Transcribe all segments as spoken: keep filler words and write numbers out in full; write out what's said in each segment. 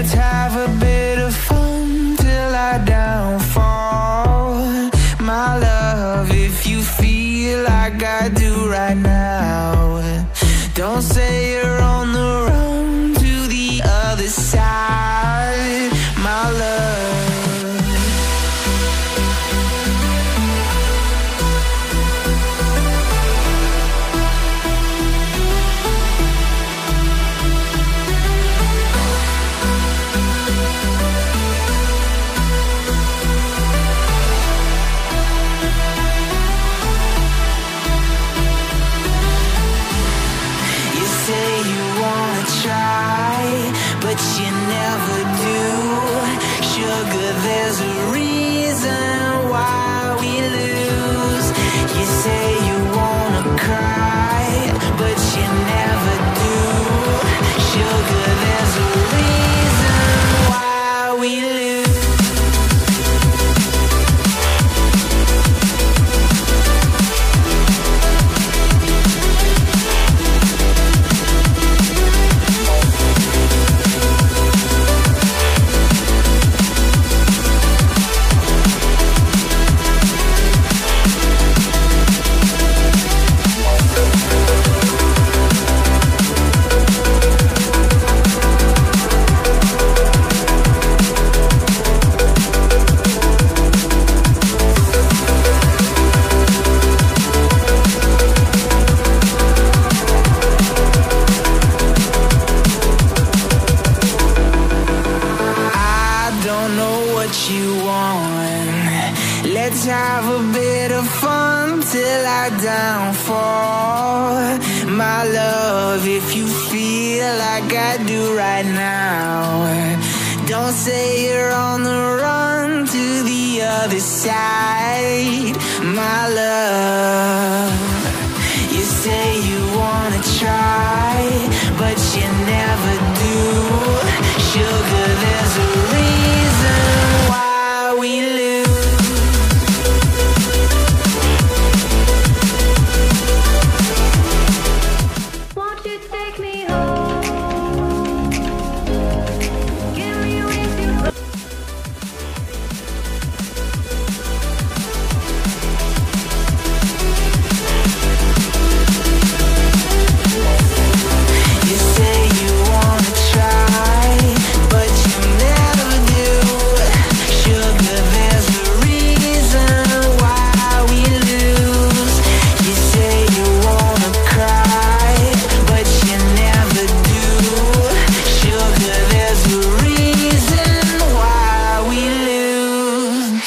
Let's have a bit of fun till I downfall. My love, if you feel like I do right now, don't say you're on the run to the other side, my love. But you never do. Sugar, there's a reason why we lose. You say you wanna cry, but you never do. Sugar, there's a reason why we lose. You want. Let's have a bit of fun till I downfall. My love, if you feel like I do right now, don't say you're on the run to the other side, my love. You say you wanna try, but you never do. Sugar, there's a reason why we lose. Won't you take me home? Give me with you. You say you wanna try, but you never do. Sugar, there's a reason why we lose. You say you wanna cry, but you never do. Sugar, there's a reason why we lose.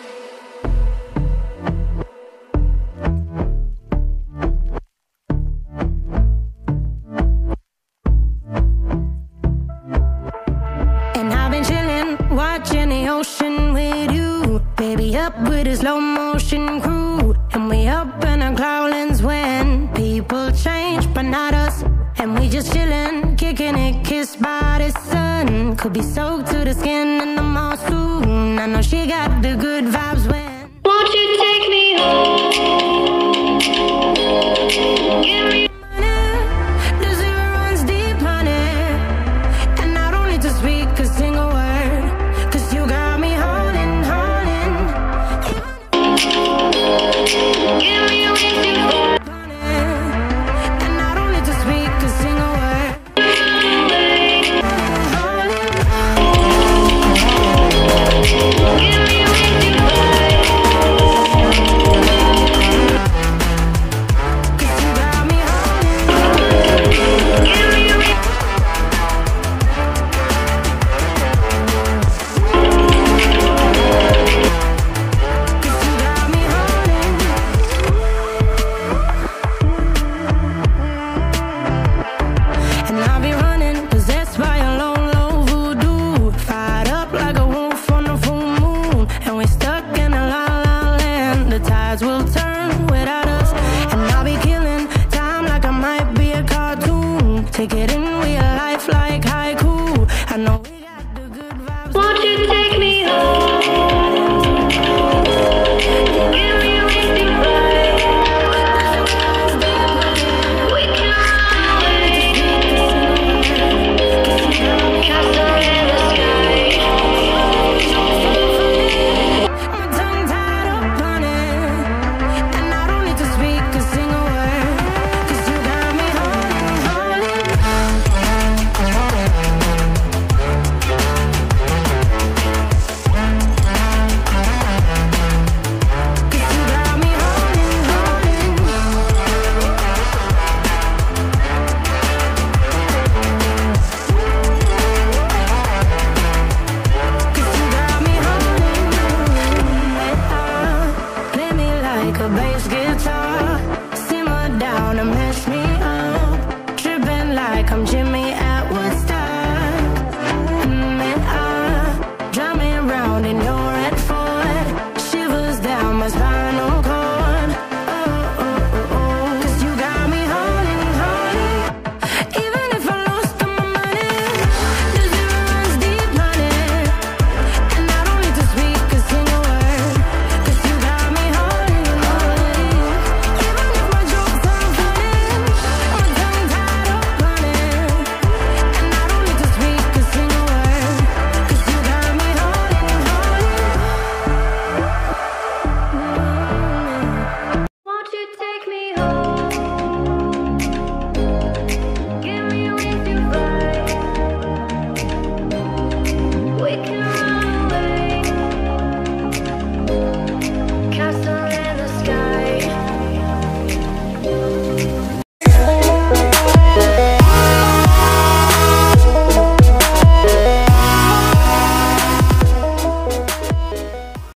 And I've been chillin', watching the ocean with you. Baby, up with a slow motion crew. And we up in our cloudlands when people change, but not us. And we just chillin', kicking it, kissed by the sun. Could be soaked to the skin in the monsoon. I know she got the good vibes when. Won't you take me home? Give me. The zero runs deep, honey. And I don't need to speak a single word, 'cause you got me holding, holding. Give me with you. And I don't need to speak a single word. Give me with you. Take it in real life like haiku. I know